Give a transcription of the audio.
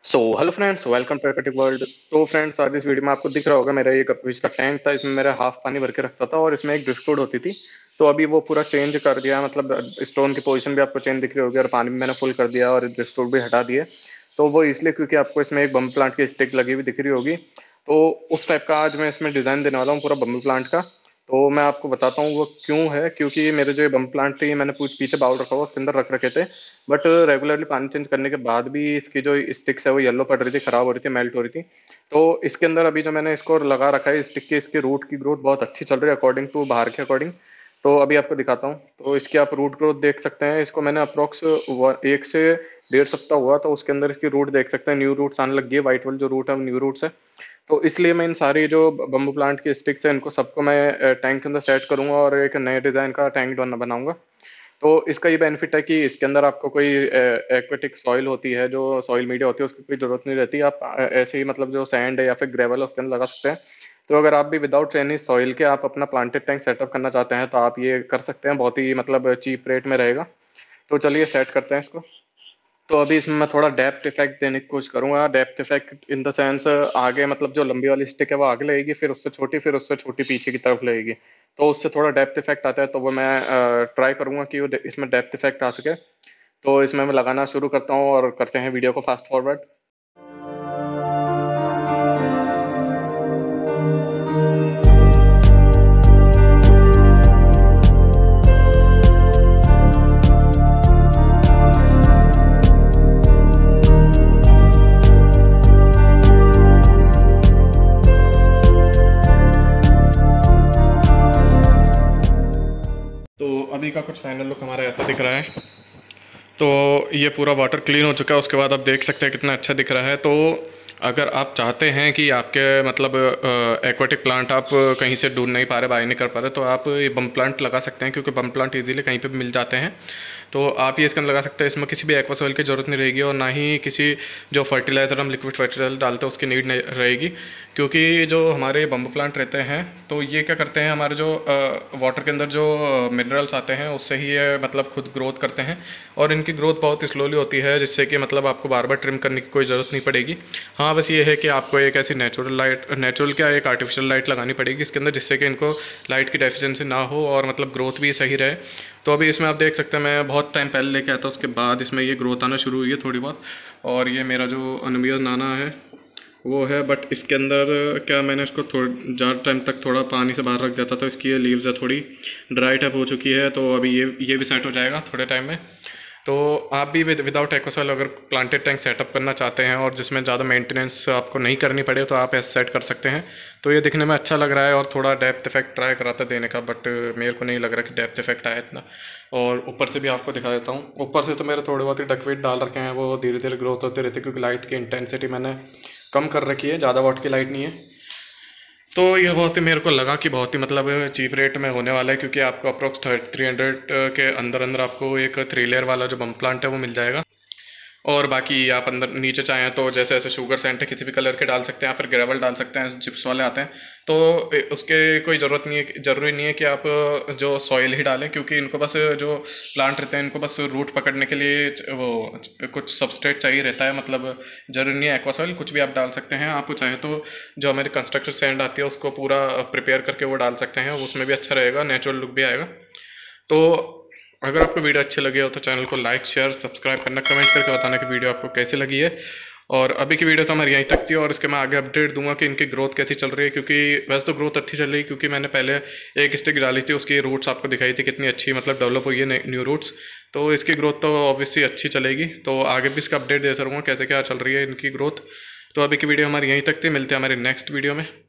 So hello friends, welcome to aquatic world. तो friends, आज इस वीडियो में आपको दिख रहा होगा मेरा ये पिछला टैंक था। इसमें मेरा हाफ पानी भर के रखता था और इसमें एक ड्रिफ्ट होती थी। तो अभी वो पूरा चेंज कर दिया, मतलब स्टोन की पोजीशन भी आपको चेंज दिख रही होगी और पानी भी मैंने फुल कर दिया और ड्रिफ्ट भी हटा दिए। तो वो इसलिए क्योंकि आपको इसमें एक बम्बू प्लांट की स्टिक लगी हुई दिख रही होगी। तो उस टाइप का आज मैं इसमें डिज़ाइन देने वाला हूँ पूरा बम्बू प्लांट का। तो मैं आपको बताता हूँ वो क्यों है। क्योंकि मेरे जो ये बम प्लांट थे ये मैंने पीछे बाउल रखा हुआ उसके अंदर रख रखे थे। बट रेगुलरली पानी चेंज करने के बाद भी इसकी जो स्टिक्स है वो येलो पड़ रही थी, खराब हो रही थी, मेल्ट हो रही थी। तो इसके अंदर अभी जो मैंने इसको लगा रखा है स्टिक की, इसकी रूट की ग्रोथ बहुत अच्छी चल रही है अकॉर्डिंग टू बाहर के अकॉर्डिंग। तो अभी आपको दिखाता हूँ। तो इसकी आप रूट ग्रोथ देख सकते हैं। इसको मैंने अप्रोक्स 1 से 1.5 सप्ताह हुआ तो उसके अंदर इसकी रूट देख सकते हैं। न्यू रूट्स आने लग गई है। व्हाइट वाली जो रूट है वो न्यू रूट्स है। तो इसलिए मैं इन सारी जो बम्बू प्लांट की स्टिक्स है इनको सबको मैं टैंक के अंदर सेट करूंगा और एक नए डिजाइन का टैंक बनाऊंगा। तो इसका ये बेनिफिट है कि इसके अंदर आपको कोई एक्वेटिक सॉइल होती है, जो सॉइल मीडिया होती है, उसकी कोई जरूरत नहीं रहती। आप ऐसे ही मतलब जो सैंड है या फिर ग्रेवल है उसके अंदर लगा सकते हैं। तो अगर आप भी विदाउट एनी सॉइल के आप अपना प्लांटेड टैंक सेटअप करना चाहते हैं तो आप ये कर सकते हैं। बहुत ही मतलब चीप रेट में रहेगा। तो चलिए सेट करते हैं इसको। तो अभी इसमें मैं थोड़ा डेप्थ इफेक्ट देने की कोशिश करूंगा। Depth effect in the sense, आगे मतलब जो लंबी वाली स्टिक है वो आगे लगेगी, फिर उससे छोटी पीछे की तरफ लगेगी। तो उससे थोड़ा डेप्थ इफेक्ट आता है। तो वो मैं ट्राई करूंगा कि इसमें डेप्थ इफेक्ट आ सके। तो इसमें मैं लगाना शुरू करता हूँ और करते हैं वीडियो को फास्ट फॉरवर्ड। तो अभी का कुछ फाइनल लुक हमारा ऐसा दिख रहा है। तो ये पूरा वाटर क्लीन हो चुका है। उसके बाद आप देख सकते हैं कितना अच्छा दिख रहा है। तो अगर आप चाहते हैं कि आपके मतलब एक्वाटिक प्लांट आप कहीं से ढूंढ नहीं पा रहे, बाय नहीं कर पा रहे, तो आप ये बम प्लांट लगा सकते हैं। क्योंकि बम प्लांट इजीली कहीं पे भी मिल जाते हैं। तो आप ये इसके अंदर लगा सकते हैं। इसमें किसी भी एक्वा सॉइल की ज़रूरत नहीं रहेगी और ना ही किसी जो फर्टिलाइज़र हम लिक्विड फर्टिलाइजर डालते हैं उसकी नीड नहीं रहेगी। क्योंकि जो हमारे बम्बू प्लांट रहते हैं तो ये क्या करते हैं, हमारे जो वाटर के अंदर जो मिनरल्स आते हैं उससे ही ये मतलब खुद ग्रोथ करते हैं। और इनकी ग्रोथ बहुत स्लोली होती है, जिससे कि मतलब आपको बार बार ट्रिम करने की कोई ज़रूरत नहीं पड़ेगी। हाँ, बस ये है कि आपको एक ऐसी नेचुरल क्या एक आर्टिफिशियल लाइट लगानी पड़ेगी इसके अंदर, जिससे कि इनको लाइट की डेफिशिएंसी ना हो और मतलब ग्रोथ भी सही रहे। तो अभी इसमें आप देख सकते हैं मैं बहुत टाइम पहले लेके आया था, उसके बाद इसमें ये ग्रोथ आना शुरू हुई है थोड़ी बहुत। और ये मेरा जो अनबियस नाना है वो है। बट इसके अंदर क्या, मैंने इसको थोड़ा ज़्यादा टाइम तक थोड़ा पानी से बाहर रख दिया था तो इसकी ये लीव्स है थोड़ी ड्राई टाइप हो चुकी है। तो अभी ये भी सेट हो जाएगा थोड़े टाइम में। तो आप भी विदाउट एक्वासॉइल अगर प्लांटेड टैंक सेटअप करना चाहते हैं और जिसमें ज़्यादा मेंटेनेंस आपको नहीं करनी पड़े तो आप ऐसे सेट कर सकते हैं। तो ये दिखने में अच्छा लग रहा है और थोड़ा डेप्थ इफेक्ट ट्राई करा था देने का, बट मेरे को नहीं लग रहा कि डेप्थ इफेक्ट आया इतना। और ऊपर से भी आपको दिखा देता हूँ। ऊपर से तो मेरे थोड़े बहुत ही डकवेट डाल रखे हैं, वो धीरे धीरे ग्रोथ होते रहते क्योंकि लाइट की इंटेंसिटी मैंने कम कर रखी है, ज़्यादा वाट की लाइट नहीं है। तो ये बहुत ही मेरे को लगा कि बहुत ही मतलब चीप रेट में होने वाला है। क्योंकि आपको अप्रोक्स 300 के अंदर अंदर आपको एक 3 लेयर वाला जो बम प्लांट है वो मिल जाएगा। और बाकी आप अंदर नीचे चाहें तो जैसे ऐसे शुगर सेंट है किसी भी कलर के डाल सकते हैं, या फिर ग्रेवल डाल सकते हैं, चिप्स वाले आते हैं। तो उसके कोई ज़रूरत नहीं है, ज़रूरी नहीं है कि आप जो सॉइल ही डालें। क्योंकि इनको बस जो प्लांट रहते हैं इनको बस रूट पकड़ने के लिए वो कुछ सबस्ट्रेट चाहिए रहता है। मतलब ज़रूरी नहीं है एक्वा सॉइल, कुछ भी आप डाल सकते हैं। आप चाहे तो जो हमारी कंस्ट्रक्शन सैंड आती है उसको पूरा प्रिपेयर करके वो डाल सकते हैं, उसमें भी अच्छा रहेगा, नेचुरल लुक भी आएगा। तो अगर आपको वीडियो अच्छी लगी हो तो चैनल को लाइक शेयर सब्सक्राइब करना, कमेंट करके बताना कि वीडियो आपको कैसी लगी है। और अभी की वीडियो तो हमारी यहीं तक थी और इसके मैं आगे अपडेट दूंगा कि इनकी ग्रोथ कैसी चल रही है। क्योंकि वैसे तो ग्रोथ अच्छी चल रही है, क्योंकि मैंने पहले एक स्टिक डाली थी, उसकी रूट्स आपको दिखाई थी कितनी अच्छी मतलब डेवलप हुई है, न्यू रूट्स। तो इसकी ग्रोथ तो ऑब्वियसली अच्छी चलेगी। तो आगे भी इसका अपडेट देता रहूँगा कैसे क्या चल रही है इनकी ग्रोथ। तो अभी की वीडियो हमारी यहीं तक थी, मिलते हैं हमारे नेक्स्ट वीडियो में।